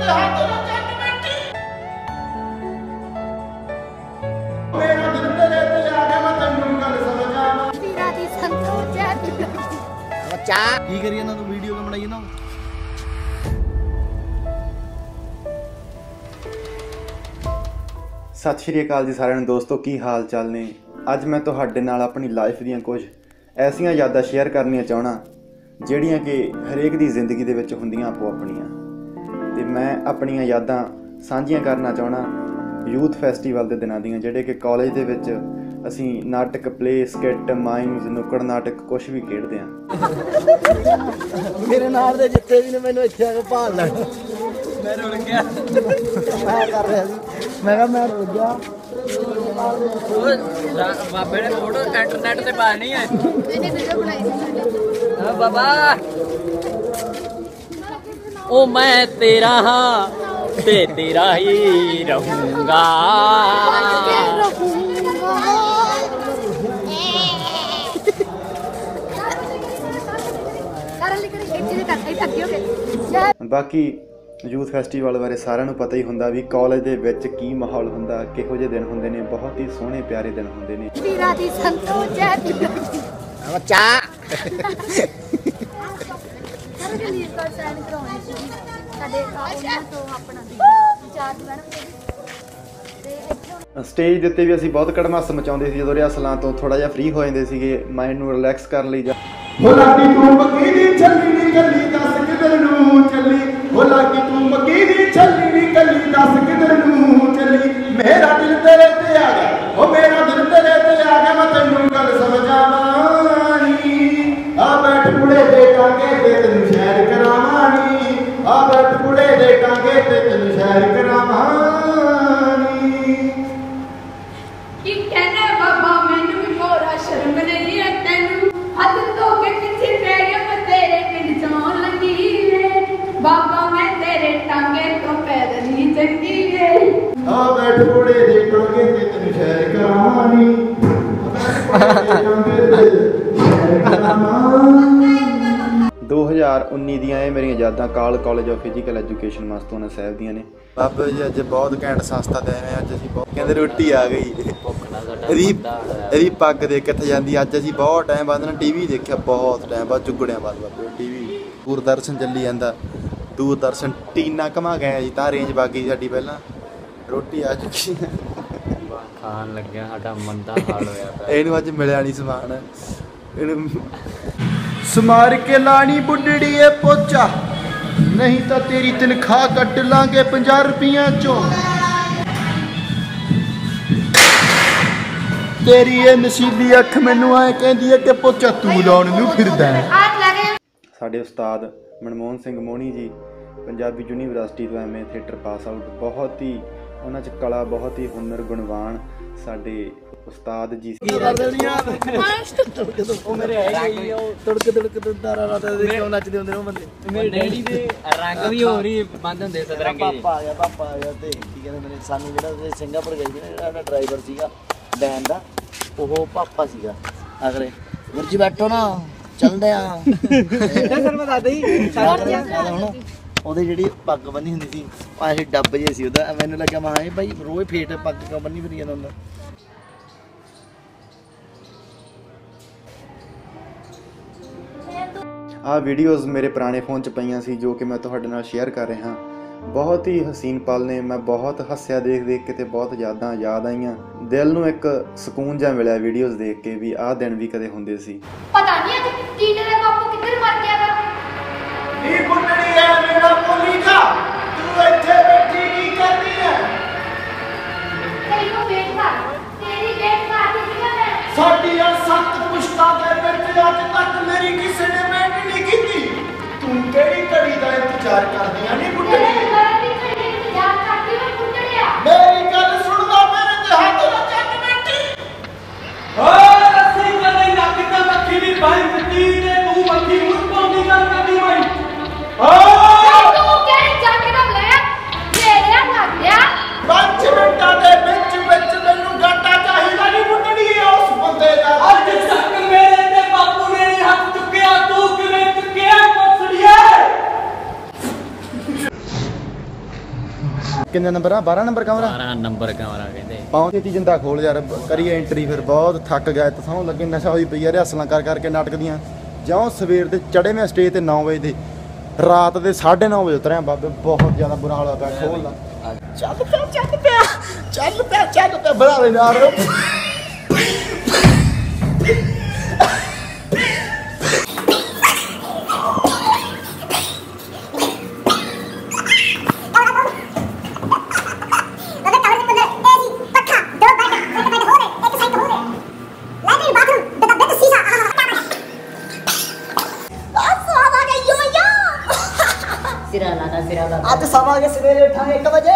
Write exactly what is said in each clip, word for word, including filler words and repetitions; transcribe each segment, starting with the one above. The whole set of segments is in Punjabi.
की करिए ना तू वीडियो क्यों बनाइए ना। सत श्री अकाल जी सारिਆਂ ਨੂੰ ਦੋਸਤੋ, की हाल चाल ने। ਅੱਜ मैं ਤੁਹਾਡੇ ਨਾਲ ਆਪਣੀ ਲਾਈਫ ਦੀਆਂ ਕੁਝ ਐਸੀਆਂ ਯਾਦਾਂ ਸ਼ੇਅਰ ਕਰਨੀਆਂ ਚਾਹਣਾ ਜਿਹੜੀਆਂ ਕਿ ਹਰੇਕ ਦੀ ਜ਼ਿੰਦਗੀ ਦੇ ਵਿੱਚ ਹੁੰਦੀਆਂ ਆਪੋ ਆਪਣੀਆਂ, ਤੇ ਮੈਂ ਆਪਣੀਆਂ ਯਾਦਾਂ ਸਾਂਝੀਆਂ ਕਰਨਾ ਚਾਹਣਾ ਯੂਥ ਫੈਸਟੀਵਲ ਦੇ ਦਿਨਾਂ ਦੀਆਂ, ਜਿਹੜੇ ਕਿ ਕਾਲਜ ਦੇ ਵਿੱਚ ਅਸੀਂ ਨਾਟਕ, ਪਲੇ, ਸਕਿੱਟ, ਮਾਈਮਸ, ਨੁੱਕੜ ਨਾਟਕ ਕੁਛ ਵੀ ਖੇਡਦੇ ਹਾਂ। ਮੇਰੇ ਨਾਲ ਦੇ ਜਿੱਤੇ ਵੀ ਨੇ ਮੈਨੂੰ ਇੱਥੇ ਆ ਕੇ ਭਾਲ ਲੈਣ। ਮੈਂ ਰੁੜ ਗਿਆ, ਮੈਂ ਕਰ ਰਿਹਾ ਸੀ, ਮੈਂ ਕਿਹਾ ਮੈਂ ਰੁੜ ਗਿਆ। ਬਾਬੇ ਨੇ ਫੋਟੋ ਇੰਟਰਨੈਟ ਤੇ ਪਾ ਨਹੀਂ ਹੈ। ਇਹਨੇ ਵੀਡੀਓ ਬਣਾਈ ਸੀ ਹਾਂ ਬਾਬਾ। ਉਹ ਮੈਂ ਤੇਰਾ ਹਾਂ ਤੇ ਤੇਰਾ ਹੀ ਰਹੂੰਗਾ। बाकी यूथ फैसटीवल बारे सारिਆਂ ਨੂੰ पता ही ਹੁੰਦਾ भी कॉलेज ਦੇ ਵਿੱਚ ਕੀ ਮਾਹੌਲ ਹੁੰਦਾ, ਕਿਹੋ ਜਿਹੇ ਦਿਨ ਹੁੰਦੇ ਨੇ। बहुत ही सोहने प्यारे दिन ਹੁੰਦੇ ਨੇ। ਵੀਰਾ ਦੀ ਸੰਤੋ ਜੈ ਬੱਚਾ ਸਾਰੇ ਲੀਡ ਕਾਰਡ ਸਾਈਨ ਕਰਾਉਣੇ ਸੀ ਸਾਡੇ ਉਹਨਾਂ ਤੋਂ ਆਪਣਾ ਚਾਰਜ ਮੈਡਮ ਤੇ ਸਟੇਜ ਦੇ ਉੱਤੇ ਵੀ ਅਸੀਂ ਬਹੁਤ ਕੜਮਾਸ ਮਚਾਉਂਦੇ ਸੀ ਜਦੋਂ ਰਿਹਰਸਲਾਂ ਤੋਂ ਥੋੜਾ ਜਿਹਾ ਫ੍ਰੀ ਹੋ ਜਾਂਦੇ ਸੀਗੇ, ਮਾਈਂਡ ਨੂੰ ਰਿਲੈਕਸ ਕਰਨ ਲਈ। ਹੋ ਲਾਗੀ ਤੂੰ ਮੱਕੀ ਦੀ ਛੱਲੀ ਨੀ ਕੱਲੀ, ਦੱਸ ਕਿਧਰ ਨੂੰ ਚੱਲੀ। ਹੋ ਲਾਗੀ ਤੂੰ ਮੱਕੀ ਦੀ ਛੱਲੀ ਨੀ ਕੱਲੀ, ਦੱਸ ਕਿਧਰ ਨੂੰ ਚੱਲੀ। ਮੇਰਾ ਦਿਲ ਤੇਰੇ ਤੇ ਆ ਗਿਆ, ਹੋ ਮੇਰਾ ਦਿਲ ਤੇਰੇ ਤੇ ਆ ਗਿਆ, ਮੈਂ ਤੈਨੂੰ ਗੱਲ ਸਮਝਾਵਾਂ ਨੀ। ਆ ਬੈਠ ਕੁੜੇ ਦੇ ਟਾਂਗੇ ਤੇ ਤੈਨੂੰ ਸ਼ਹਿਰ ਕਰਾਵਾਂ ਨੀ। ਆ ਬੈਠ ਕੁੜੇ ਦੇ ਟਾਂਗੇ ਤੇ ਤੈਨੂੰ ਸ਼ਹਿਰ ਕਰਾਵਾਂ ਨੀ। ਕੀ ਕਹਿੰਦੇ ਬਾਬਾ ਮੈਨੂੰ ਵੀ ਮੋਰਾ ਸ਼ਰਮ ਨਹੀਂ ਹੈ ਤੈਨੂੰ, ਹੱਥ ਧੋ ਕੇ ਪਿੱਛੇ ਪੈੜਿਆ ਮੈਂ ਤੇਰੇ ਪਿੰਡ ਜਾਣ ਲੱਗੀ ਵੇ। ਬਾਬਾ ਮੈਂ ਤੇਰੇ ਟਾਂਗੇ ਤੋਂ ਪੈਦਲ ਹੀ ਚੱਲੀ ਵੇ। ਆ ਬੈਠ ਕੁੜੇ ਦੇ ਟਾਂਗੇ ਤੇ ਤੈਨੂੰ ਸ਼ਹਿਰ ਕਰਾਵਾਂ ਨੀ। दो हज़ार उन्नी ਦੀਆਂ ਇਹ ਮੇਰੀਆਂ ਯਾਦਾਂ ਕਾਲ college of physical education Mastuana Sahib ਦੀਆਂ ਨੇ। ਬਾਬਾ ਜੀ ਅੱਜ ਬਹੁਤ ਘੈਂਟ ਸੰਸਥਾ ਦੇ ਰਹੇ, ਅੱਜ ਅਸੀਂ ਬਹੁਤ ਕਹਿੰਦੇ ਰੋਟੀ ਆ ਗਈ। ਇਹਦੀ ਇਹਦੀ ਪੱਗ ਦੇ ਕਿੱਥੇ ਜਾਂਦੀ। ਅੱਜ ਅਸੀਂ ਬਹੁਤ ਟਾਈਮ ਬਾਅਦ ਨਾ ਟੀਵੀ ਦੇਖਿਆ, ਬਹੁਤ ਟਾਈਮ ਬਾਅਦ ਚੁੱਗੜਿਆਂ ਬਾਅਦ ਬਾਬੇ ਟੀਵੀ ਦੂਰਦਰਸ਼ਨ ਚੱਲੀ ਜਾਂਦਾ। ਦੂਰਦਰਸ਼ਨ ਟੀਨਾ ਘਮਾ ਗਏ ਜੀ ਤਾਂ ਰੇਂਜ ਬਾਗੀ ਸਾਡੀ। ਪਹਿਲਾਂ ਰੋਟੀ ਆ ਚੁੱਕੀ, ਖਾਣ ਲੱਗਿਆ ਸਾਡਾ ਮੰਦਾ ਹਾਲ ਹੋਇਆ ਪਿਆ। ਇਹਨੂੰ ਅੱਜ ਮਿਲਿਆ ਨਹੀਂ ਸਮਾਨ। ਇਹਨੂੰ ਸਮਾਰ ਕੇ ਲਾਣੀ ਬੁੱਢੜੀ ਏ ਪੋਚਾ, ਨਹੀਂ ਤਾਂ ਤੇਰੀ ਤਨਖਾਹ ਕੱਟ ਲਾਂਗੇ ਪੰਜਾਹ ਰੁਪਈਆਂ ਚੋਂ। ਤੇਰੀ ਇਹ ਨਸ਼ੀਲੀ ਅੱਖ ਮੈਨੂੰ ਐ ਕਹਿੰਦੀ ਏ ਕਿ ਪੋਚਾ ਤੂੰ ਲਾਉਣ ਨੂੰ ਫਿਰਦਾ ਹੈ। ਸਾਡੇ ਉਸਤਾਦ ਮਨਮੋਹਨ ਸਿੰਘ ਮੋਹਣੀ ਜੀ ਪੰਜਾਬੀ ਯੂਨੀਵਰਸਿਟੀ ਤੋਂ M A theatre pass out, ਬਹੁਤ ਹੀ ਉਹਨਾਂ 'ਚ ਕਲਾ, ਬਹੁਤ ਹੀ ਹੁਨਰ, ਗੁਣਵਾਨ ਸਾਡੇ ਉਸਤਾਦ ਜੀ। ਉਹ ਮੇਰੇ ਆਏ ਉਹ ਤੜਕ ਤੜਕ ਤਾਰਾ ਰਾਤਾ ਦੇ ਕਿਉਂ ਨੱਚਦੇ ਹੁੰਦੇ ਨੇ ਉਹ ਬੰਦੇ। ਮੇਰੇ ਡੈਡੀ ਦੇ ਰੰਗ ਵੀ ਹੋਰ ਹੀ ਬੰਦ ਹੁੰਦੇ ਸਤਰੰਗੇ ਜੀ। ਪਾਪਾ ਆ ਗਿਆ, ਪਾਪਾ ਆ ਗਿਆ ਤੇ ਕੀ ਕਹਿੰਦੇ ਮੇਰੇ ਸਾਨੂੰ ਜਿਹੜਾ ਸਿੰਗਾਪੁਰ ਗਈ ਸੀ ਨਾ, ਜਿਹੜਾ ਉਹਦਾ ਡਰਾਈਵਰ ਸੀਗਾ ਬੈਨ ਦਾ, ਉਹ ਪਾਪਾ ਸੀਗਾ। ਅਗਲੇ ਗੁਰਜੀ ਬੈਠੋ ਨਾ ਚੱਲਦੇ ਆ ਸਰ ਮੈਂ ਦੱਸਦਾ ਹੀ। ਹੁਣ ਉਹਦੀ ਜਿਹੜੀ ਪੱਗ ਬੰਨੀ ਹੁੰਦੀ ਸੀ ਆਹੀ ਡੱਬ ਜੇ ਸੀ ਉਹਦਾ। ਮੈਨੂੰ ਲੱਗਿਆ ਮੈਂ ਇਹ ਭਾਈ ਰੋਜ਼ ਫੇਟ ਪੱਗ ਕਿਉਂ ਬੰਨੀ ਫਿਰੀ ਜਾਂਦਾ ਹੁੰਦਾ। ਆ ਵੀਡੀਓਜ਼ ਮੇਰੇ ਪੁਰਾਣੇ फ़ोन 'ਚ ਪਈਆਂ ਸੀ ਜੋ ਕਿ ਮੈਂ ਤੁਹਾਡੇ ਨਾਲ ਸ਼ੇਅਰ ਕਰ ਰਿਹਾ। ਬਹੁਤ ਹੀ ਹਸੀਨ ਪਲ ਨੇ, ਮੈਂ ਬਹੁਤ ਹੱਸਿਆ ਦੇਖ ਦੇਖ ਕੇ, ਤੇ ਬਹੁਤ ਯਾਦਾਂ ਯਾਦ ਆਈਆਂ। ਦਿਲ ਨੂੰ ਇੱਕ ਸਕੂਨ ਜਿਹਾ ਮਿਲਿਆ ਵੀਡੀਓਜ਼ ਦੇਖ ਕੇ ਵੀ ਆਹ ਦਿਨ ਵੀ ਕਦੇ ਹੁੰਦੇ ਸੀ। ਪਤਾ ਨਹੀਂ ਅੱਜ ਟੀਨੇ ਦਾ ਬਾਪੂ ਕਿੱਧਰ ਮਰ ਗਿਆ ਵਾ। ਨੀ ਬੁੱਢੜੀ ਐ ਮੇਰਾ ਬੋਲੀ ਜਾ, ਤੂੰ ਇੱਥੇ ਬੈਠੀ ਕੀ ਕਰਦੀ ਐ? ਤੈਨੂੰ ਵੇਟ ਕਰ, ਤੇਰੀ ਵੇਟ ਕਰਦੀ ਸੀ ਮੈਂ। ਸਾਡੀਆਂ ਸੱਤ ਪੁਸ਼ਤਾਂ ਦੇ ਵਿੱਚ ਅੱਜ ਤੱਕ ਮੇਰੀ ਕਿਸੇ ਨੇ ਵੇਟ ਨਹੀਂ ਕੀਤੀ। ਤੂੰ ਕਿਹੜੀ ਘੜੀ ਦਾ ਇੰਤਜ਼ਾਰ ਕਰਦੀ ਆ? ਨੀ ਬੁੱਢੜੀ ਇੰਤਜ਼ਾਰ ਕਰਦੀ ਮੈਂ ਬੁੱਢੜਿਆ। ਮੇਰੀ ਗੱਲ ਸੁਣਦਾ ਮੇਰੇ ਤੇ ਹੱਥ ਨਾ ਚੱਕ ਬੈਠੀ। ਓ ਰੱਸੀ ਕਦੇ ਨੱਕ ਤੇ ਮੱਖੀ ਦੀ ਬਾਈ ਦਿੱਤੀ ਤੇ ਤੂੰ ਮੱਖੀ ਮੁੱਢ ਪਾਉਂਦੀ ਗੱਲ ਕਰਦੀ ਬਾਈ। ਓ ਤੂੰ ਕਿਹੜੀ ਜੱਗ ਦਾ ਲੈ ਮੇਰੇ ਲੱਗਿਆ। ਪੰਜ ਮਿੰਟਾਂ ਦੇ ਵਿੱਚ ਵਿੱਚ ਮੈਨੂੰ ਗਾਟਾ ਚਾਹੀਦਾ। ਨੀ ਬੁੱਢੜੀ ਉਸ ਬੰਦੇ ਦਾ ਅੱਜ ਤੱਕ ਮੇਰੇ ਕਿੰਨੇ ਨੰਬਰ ਆ ਬਾਰਾਂ ਨੰਬਰ ਕਮਰਾ ਬਾਰਾਂ ਨੰਬਰ ਕਮਰਾ ਕਹਿੰਦੇ ਪਹੁੰਚ ਕੇ ਜਿੰਦਾ ਖੋਲ ਯਾਰ ਕਰੀਏ ਐਂਟਰੀ ਫਿਰ ਬਹੁਤ ਥੱਕ ਗਿਆ ਤੇ ਸੌਂ ਲੱਗੇ ਨਸ਼ਾ ਹੋਈ ਪਈ ਯਾਰ ਹੱਸਲਾਂ ਕਰ ਕਰਕੇ ਨਾਟਕ ਦੀਆਂ ਜਿਉਂ ਸਵੇਰ ਦੇ ਚੜੇ ਮੈਂ ਸਟੇਜ ਤੇ ਨੌ ਵਜੇ ਦੇ ਰਾਤ ਦੇ ਸਾਢੇ ਨੌ ਵਜੇ ਉਤਰਿਆ ਬਾਬੇ ਬਹੁਤ ਜ਼ਿਆਦਾ ਬੁਰਾ ਹਾਲ ਹੋਇਆ ਪਿਆ ਖੋਲ ਲਾ ਚੱਲ ਪਿਆ ਚੱਲ ਪਿਆ ਚੱਲ ਪਿਆ ਚੱਲ ਪਿਆ ਬੜਾ ਲੈ ਯਾਰ ਅੱਜ ਸਮਾਂ ਸਵੇਰੇ ਉਠਾਂਗੇ ਇੱਕ ਵਜੇ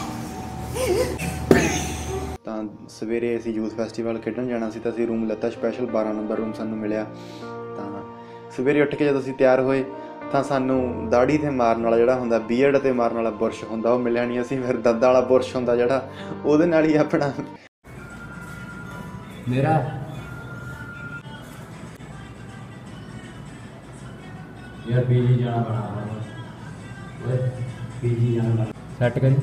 ਤਾਂ ਸਵੇਰੇ ਅਸੀਂ ਯੂਥ ਫੈਸਟੀਵਲ ਖੇਡਣ ਜਾਣਾ ਸੀ ਤਾਂ ਅਸੀਂ ਰੂਮ ਲੱਤਾ ਸਪੈਸ਼ਲ ਬਾਰਾਂ ਨੰਬਰ ਰੂਮ ਸਾਨੂੰ ਮਿਲਿਆ। ਤਾਂ ਸਵੇਰੇ ਉੱਠ ਕੇ ਜਦੋਂ ਅਸੀਂ ਤਿਆਰ ਹੋਏ ਤਾਂ ਸਾਨੂੰ ਦਾੜੀ ਤੇ ਮਾਰਨ ਵਾਲਾ ਜਿਹੜਾ ਹੁੰਦਾ ਬੀਅਰਡ ਤੇ ਮਾਰਨ ਵਾਲਾ ਬੁਰਸ਼ ਹੁੰਦਾ ਉਹ ਮਿਲਿਆ ਨਹੀਂ। ਅਸੀਂ ਫਿਰ ਦੰਦਾਂ ਵਾਲਾ ਬੁਰਸ਼ ਹੁੰਦਾ ਜਿਹੜਾ ਉਹਦੇ ਨਾਲ ਹੀ ਆਪਣਾ ਮੇਰਾ ਯਾਰ ਪੀਜੀ ਜਾਣਾ ਬਣਾ ਓਏ ਪੀਜੀ ਜਾਣਾ ਸੈੱਟ ਕਰੀ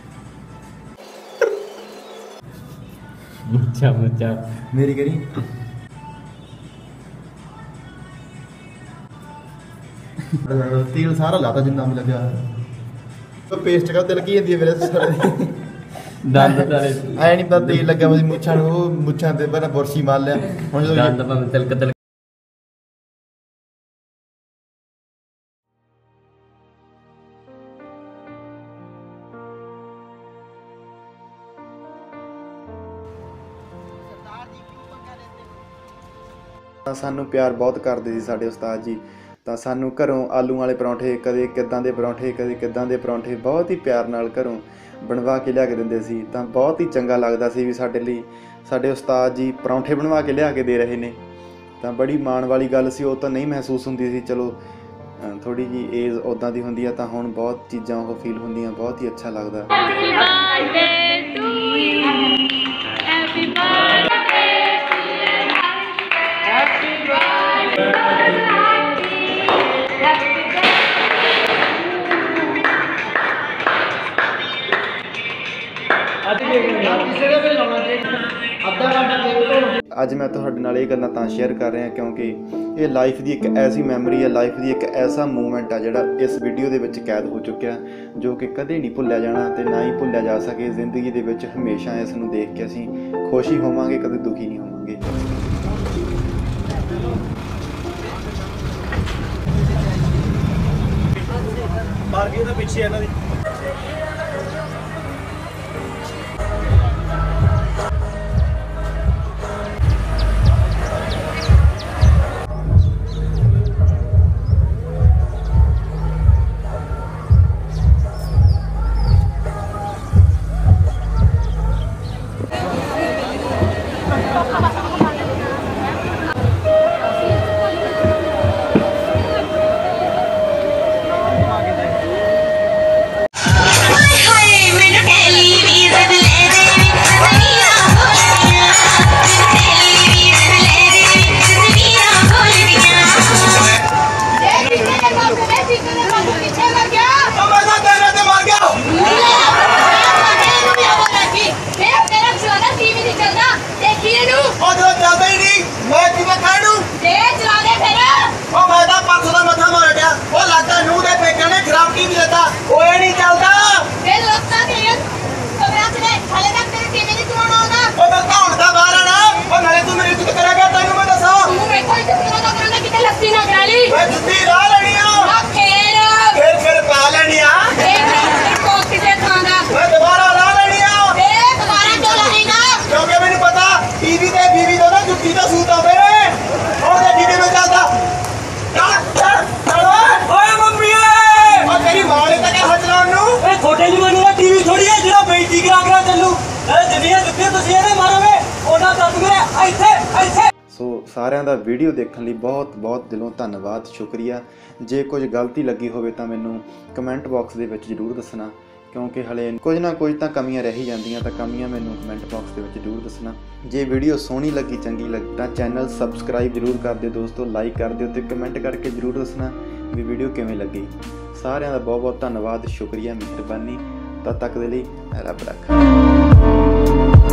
ਮੁੱਛਾ ਮੁੱਛਾ ਮੇਰੀ ਕਰੀ ਤੇਲ ਸਾਰਾ ਲਾਤਾ ਜਿੰਨਾ ਵੀ ਲੱਗਿਆ ਪੇਸਟ ਕਰ ਤਿਲਕੀ ਜਾਂਦੀ ਹੈ ਮੇਰੇ ਦੰਦ ਤਾਰੇ ਐ ਨਹੀਂ ਪਤਾ ਤੇਲ ਲੱਗਿਆ ਮੇਰੀ ਮੁੱਛਾਂ ਨੂੰ ਉਹ ਮੁੱਛਾਂ ਤੇ ਪਹਿਲਾਂ ਬੁਰਸ਼ੀ ਮਾਰ ਲਿਆ ਹੁਣ ਜਦੋਂ ਦੰਦ ਭਾਵੇਂ ਤਿਲਕ ਤਿਲਕ ਸਾਨੂੰ ਪਿਆਰ ਬਹੁਤ ਕਰਦੇ ਸੀ ਸਾਡੇ ਉਸਤਾਦ ਜੀ। ਤਾਂ ਸਾਨੂੰ ਘਰੋਂ ਆਲੂ ਵਾਲੇ ਪਰੌਂਠੇ ਕਦੇ ਕਿੱਦਾਂ ਦੇ ਪਰੌਂਠੇ ਕਦੇ ਕਿੱਦਾਂ ਦੇ ਪਰੌਂਠੇ ਬਹੁਤ ਹੀ ਪਿਆਰ ਨਾਲ ਘਰੋਂ ਬਣਵਾ ਕੇ ਲਿਆ ਕੇ ਦਿੰਦੇ ਸੀ। ਤਾਂ ਬਹੁਤ ਹੀ ਚੰਗਾ ਲੱਗਦਾ ਸੀ ਵੀ ਸਾਡੇ ਲਈ ਸਾਡੇ ਉਸਤਾਦ ਜੀ ਪਰੌਂਠੇ ਬਣਵਾ ਕੇ ਲਿਆ ਕੇ ਦੇ ਰਹੇ ਨੇ। ਤਾਂ ਬੜੀ ਮਾਣ ਵਾਲੀ ਗੱਲ ਸੀ। ਉਹ ਤਾਂ ਨਹੀਂ ਮਹਿਸੂਸ ਹੁੰਦੀ ਸੀ, ਚਲੋ ਥੋੜੀ ਜੀ ਏਜ ਉੱਦਾਂ ਦੀ ਹੁੰਦੀ ਆ ਤਾਂ ਹੁਣ ਬਹੁਤ ਚੀਜ਼ਾਂ ਉਹ ਫੀਲ ਹੁੰਦੀਆਂ, ਬਹੁਤ ਹੀ ਅੱਛਾ ਲੱਗਦਾ। ਅੱਜ ਮੈਂ ਤੁਹਾਡੇ ਨਾਲ ਇਹ ਗੱਲਾਂ ਤਾਂ ਸ਼ੇਅਰ ਕਰ ਰਿਹਾ ਕਿਉਂਕਿ ਇਹ ਲਾਈਫ ਦੀ ਇੱਕ ਐਸੀ ਮੈਮਰੀ ਹੈ, ਲਾਈਫ ਦੀ ਇੱਕ ਐਸਾ ਮੂਮੈਂਟ ਆ ਜਿਹੜਾ ਇਸ ਵੀਡੀਓ ਦੇ ਵਿੱਚ ਕੈਦ ਹੋ ਚੁੱਕਿਆ, ਜੋ ਕਿ ਕਦੇ ਨਹੀਂ ਭੁੱਲਿਆ ਜਾਣਾ ਤੇ ਨਾ ਹੀ ਭੁੱਲਿਆ ਜਾ ਸਕੇ। ਜ਼ਿੰਦਗੀ ਦੇ ਵਿੱਚ ਹਮੇਸ਼ਾ ਇਸ ਨੂੰ ਦੇਖ ਕੇ ਅਸੀਂ ਖੁਸ਼ੀ ਹੋਵਾਂਗੇ, ਕਦੇ ਦੁਖੀ ਨਹੀਂ ਹੋਵਾਂਗੇ। ਮਾਰਕੀਟ ਦੇ ਪਿੱਛੇ ਇਹਨਾਂ ਦੀ ਸੋ ਸਾਰਿਆਂ ਦਾ ਵੀਡੀਓ ਦੇਖਣ ਲਈ ਬਹੁਤ ਬਹੁਤ ਦਿਲੋਂ ਧੰਨਵਾਦ, ਸ਼ੁਕਰੀਆ। ਜੇ ਕੁਝ ਗਲਤੀ ਲੱਗੀ ਹੋਵੇ ਤਾਂ ਮੈਨੂੰ ਕਮੈਂਟ ਬਾਕਸ ਦੇ ਵਿੱਚ ਜ਼ਰੂਰ ਦੱਸਣਾ, ਕਿਉਂਕਿ ਹਲੇ ਕੁਝ ਨਾ ਕੁਝ ਤਾਂ ਕਮੀਆਂ ਰਹਿ ਹੀ ਜਾਂਦੀਆਂ, ਤਾਂ ਕਮੀਆਂ ਮੈਨੂੰ ਕਮੈਂਟ ਬਾਕਸ ਦੇ ਵਿੱਚ ਜ਼ਰੂਰ ਦੱਸਣਾ। ਜੇ ਵੀਡੀਓ ਸੋਹਣੀ ਲੱਗੀ, ਚੰਗੀ ਲੱਗੀ ਤਾਂ ਚੈਨਲ ਸਬਸਕ੍ਰਾਈਬ ਜ਼ਰੂਰ ਕਰ ਦਿਓ ਦੋਸਤੋ, ਲਾਈਕ ਕਰ ਦਿਓ ਤੇ ਕਮੈਂਟ ਕਰਕੇ ਜ਼ਰੂਰ ਦੱਸਣਾ ਵੀ ਵੀਡੀਓ ਕਿਵੇਂ ਲੱਗੀ। ਸਾਰਿਆਂ ਦਾ ਬਹੁਤ ਬਹੁਤ ਧੰਨਵਾਦ, ਸ਼ੁਕਰੀਆ, ਮਿਹਰਬਾਨੀ। ਤਦ ਤੱਕ ਦੇ ਲਈ ਰੱਬ ਰੱਖਾ।